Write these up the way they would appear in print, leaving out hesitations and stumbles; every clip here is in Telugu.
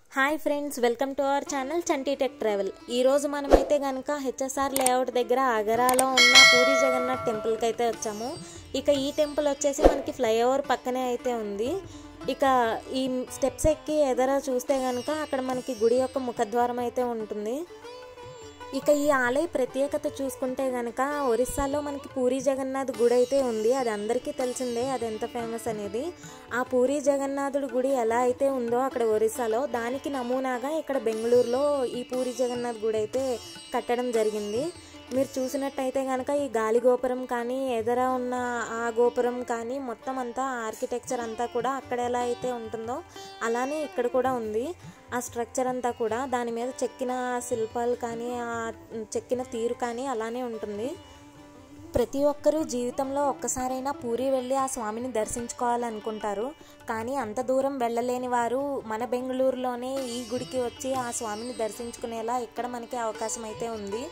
Hi friends, welcome to our channel Chanti tech travel. ఈరోజు మనమైతే కనుక హెచ్ఎస్ఆర్ లేఅవుట్ దగ్గర ఆగరాలో ఉన్న పూరి జగన్నాథ్ టెంపుల్కి అయితే వచ్చాము. ఇక ఈ టెంపుల్ వచ్చేసి మనకి ఫ్లైఓవర్ పక్కనే అయితే ఉంది. ఇక ఈ స్టెప్స్ ఎక్కి ఎదర చూస్తే కనుక అక్కడ మనకి గుడి యొక్క ముఖద్వారం అయితే ఉంటుంది. ఇక ఈ ఆలయ ప్రత్యేకత చూసుకుంటే కనుక ఒరిస్సాలో మనకి పూరి జగన్నాథ్ గుడి అయితే ఉంది. అది అందరికీ తెలిసిందే, అది ఎంత ఫేమస్ అనేది. ఆ పూరి జగన్నాథుడి గుడి ఎలా అయితే ఉందో అక్కడ ఒరిస్సాలో, దానికి నమూనాగా ఇక్కడ బెంగళూరులో ఈ పూరి జగన్నాథ్ గుడి అయితే కట్టడం జరిగింది. మీరు చూసినట్టయితే కనుక ఈ గాలి గోపురం కానీ ఎదర ఉన్న ఆ గోపురం కానీ మొత్తం అంతా ఆర్కిటెక్చర్ అంతా కూడా అక్కడ ఎలా అయితే ఉంటుందో అలానే ఇక్కడ కూడా ఉంది. ఆ స్ట్రక్చర్ అంతా కూడా దాని మీద చెక్కిన శిల్పాలు కానీ ఆ చెక్కిన తీరు కానీ అలానే ఉంటుంది. ప్రతి ఒక్కరూ జీవితంలో ఒక్కసారైనా పూరి వెళ్ళి ఆ స్వామిని దర్శించుకోవాలనుకుంటారు. కానీ అంత దూరం వెళ్ళలేని వారు మన బెంగళూరులోనే ఈ గుడికి వచ్చి ఆ స్వామిని దర్శించుకునేలా ఇక్కడ మనకి అవకాశం అయితే ఉంది.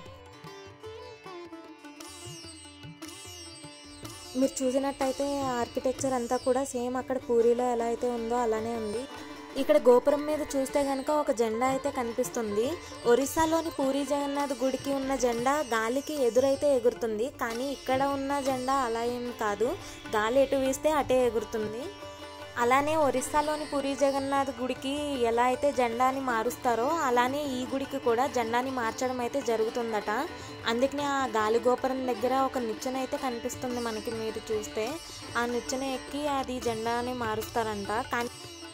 మీరు చూసినట్టయితే ఆర్కిటెక్చర్ అంతా కూడా సేమ్ అక్కడ పూరిలో ఎలా అయితే ఉందో అలానే ఉంది. ఇక్కడ గోపురం మీద చూస్తే కనుక ఒక జెండా అయితే కనిపిస్తుంది. ఒరిస్సాలోని పూరి జగన్నాథ్ గుడికి ఉన్న జెండా గాలికి ఎదురైతే ఎగురుతుంది. కానీ ఇక్కడ ఉన్న జెండా అలా ఏం కాదు, గాలి ఎటు వీస్తే అటే ఎగురుతుంది. అలానే ఒరిస్సాలోని పూరి జగన్నాథ్ గుడికి ఎలా అయితే జెండాని మారుస్తారో అలానే ఈ గుడికి కూడా జెండాని మార్చడం అయితే జరుగుతుందట. అందుకనే ఆ గాలి గోపురం దగ్గర ఒక నిచ్చెన అయితే కనిపిస్తుంది మనకి. మీరు చూస్తే ఆ నిచ్చెన ఎక్కి అది జెండాని మారుస్తారంట. కానీ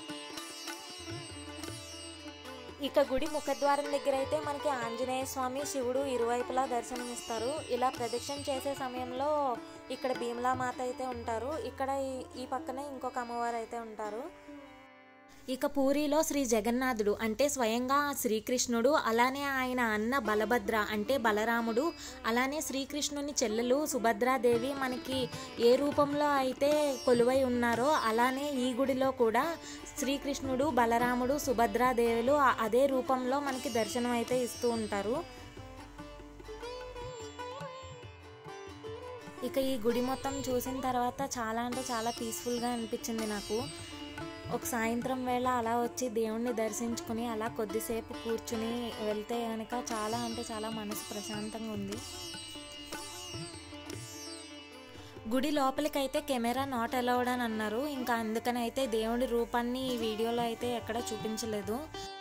ఇక గుడి ముఖద్వారం దగ్గర అయితే మనకి ఆంజనేయ స్వామి, శివుడు ఇరువైపులా దర్శనమిస్తారు. ఇలా ప్రదక్షిణ చేసే సమయంలో ఇక్కడ భీమలా మాత అయితే ఉంటారు. ఇక్కడ ఈ పక్కనే ఇంకొక అమ్మవారు అయితే ఉంటారు. ఇక పూరిలో శ్రీ జగన్నాథుడు అంటే స్వయంగా శ్రీకృష్ణుడు, అలానే ఆయన అన్న బలభద్ర అంటే బలరాముడు, అలానే శ్రీకృష్ణుని చెల్లెలు సుభద్రాదేవి మనకి ఏ రూపంలో అయితే కొలువై ఉన్నారో అలానే ఈ గుడిలో కూడా శ్రీకృష్ణుడు, బలరాముడు, సుభద్రాదేవులు అదే రూపంలో మనకి దర్శనం అయితే ఇస్తూ ఉంటారు. ఇక ఈ గుడి మొత్తం చూసిన తర్వాత చాలా అంటే చాలా పీస్ఫుల్గా అనిపించింది నాకు. ఒక సాయంత్రం వేళ అలా వచ్చి దేవుణ్ణి దర్శించుకుని అలా కొద్దిసేపు కూర్చుని వెళ్తే కనుక చాలా అంటే చాలా మనసు ప్రశాంతంగా ఉంది. గుడి లోపలికైతే కెమెరా నాట్ అలౌడ్ అని అన్నారు. ఇంకా అందుకని అయితే దేవుడి రూపాన్ని ఈ వీడియోలో అయితే ఎక్కడ చూపించలేదు.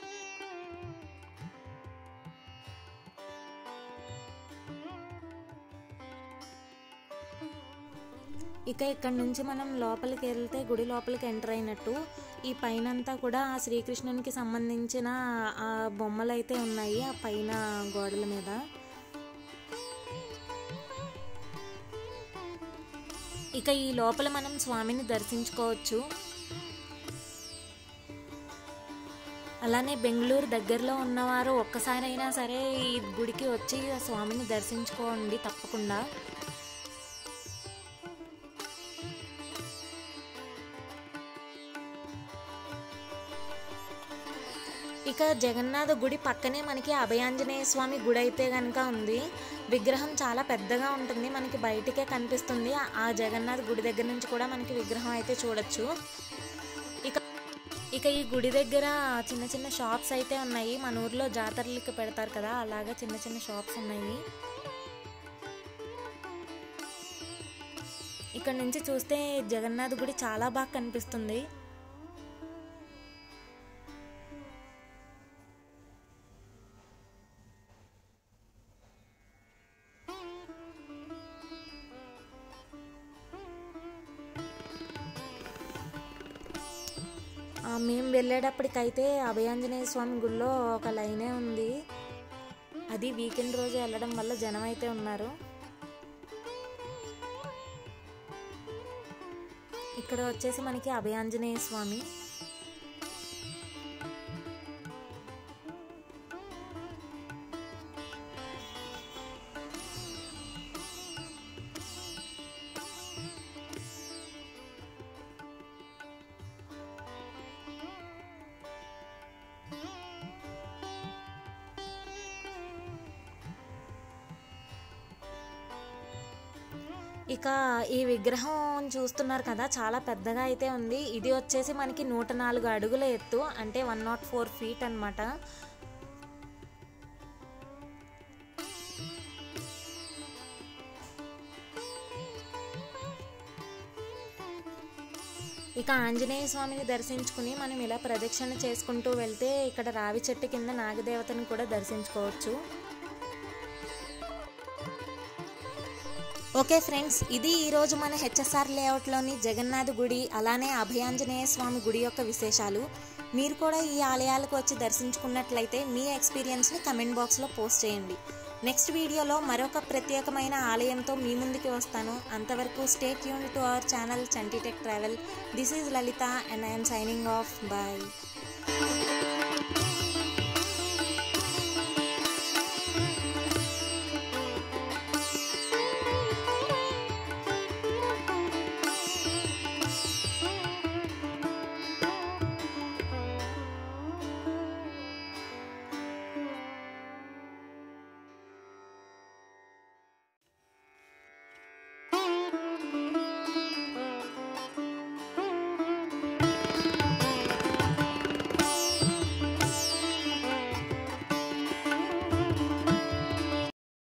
ఇక ఇక్కడ నుంచి మనం లోపలికి వెళ్తే గుడి లోపలికి ఎంటర్ అయినట్టు. ఈ పైన అంతా కూడా ఆ శ్రీకృష్ణునికి సంబంధించిన ఆ బొమ్మలు అయితే ఉన్నాయి ఆ పైన గోడల మీద. ఇక ఈ లోపల మనం స్వామిని దర్శించుకోవచ్చు. అలానే బెంగళూరు దగ్గరలో ఉన్నవారు ఒక్కసారైనా సరే ఈ గుడికి వచ్చి స్వామిని దర్శించుకోండి తప్పకుండా. ఇక జగన్నాథ గుడి పక్కనే మనకి అభయాంజనేయ స్వామి గుడి అయితే కనుక ఉంది. విగ్రహం చాలా పెద్దగా ఉంటుంది, మనకి బయటికే కనిపిస్తుంది. ఆ జగన్నాథ గుడి దగ్గర నుంచి కూడా మనకి విగ్రహం అయితే చూడొచ్చు. ఇక ఈ గుడి దగ్గర చిన్న చిన్న షాప్స్ అయితే ఉన్నాయి. మన ఊర్లో జాతరలకి పెడతారు కదా, అలాగా చిన్న చిన్న షాప్స్ ఉన్నాయి. ఇక్కడ నుంచి చూస్తే జగన్నాథ గుడి చాలా బాగా కనిపిస్తుంది. మేము వెళ్ళేటప్పటికైతే అభయాంజనేయ స్వామి గుడిలో ఒక లైనే ఉంది. అది వీకెండ్ రోజు వెళ్ళడం వల్ల జనం అయితే ఉన్నారు. ఇక్కడ వచ్చేసి మనకి అభయాంజనేయ స్వామి. ఇక ఈ విగ్రహం మండపం చూస్తున్నారు కదా, చాలా పెద్దగా అయితే ఉంది. ఇది వచ్చేసి మనకి 104 అడుగుల ఎత్తు, అంటే 104 ఫీట్ అన్నమాట. ఇక ఆంజనేయ స్వామిని దర్శించుకుని మనం ఇలా ప్రదక్షిణ చేసుకుంటూ వెళ్తే ఇక్కడ రావి చెట్టు కింద నాగదేవతను కూడా దర్శించుకోవచ్చు. ఓకే ఫ్రెండ్స్, ఇది ఈరోజు మన హెచ్ఎస్ఆర్ లేఅవుట్లోని జగన్నాథ్ గుడి అలానే అభయాంజనేయ స్వామి గుడి యొక్క విశేషాలు. మీరు కూడా ఈ ఆలయాలకు వచ్చి దర్శించుకున్నట్లయితే మీ ఎక్స్పీరియన్స్ని కమెంట్ బాక్స్లో పోస్ట్ చేయండి. నెక్స్ట్ వీడియోలో మరొక ప్రత్యేకమైన ఆలయంతో మీ ముందుకి వస్తాను. అంతవరకు stay tuned to our channel Chanti tech travel. This is Lalitha and I'm signing off. Bye.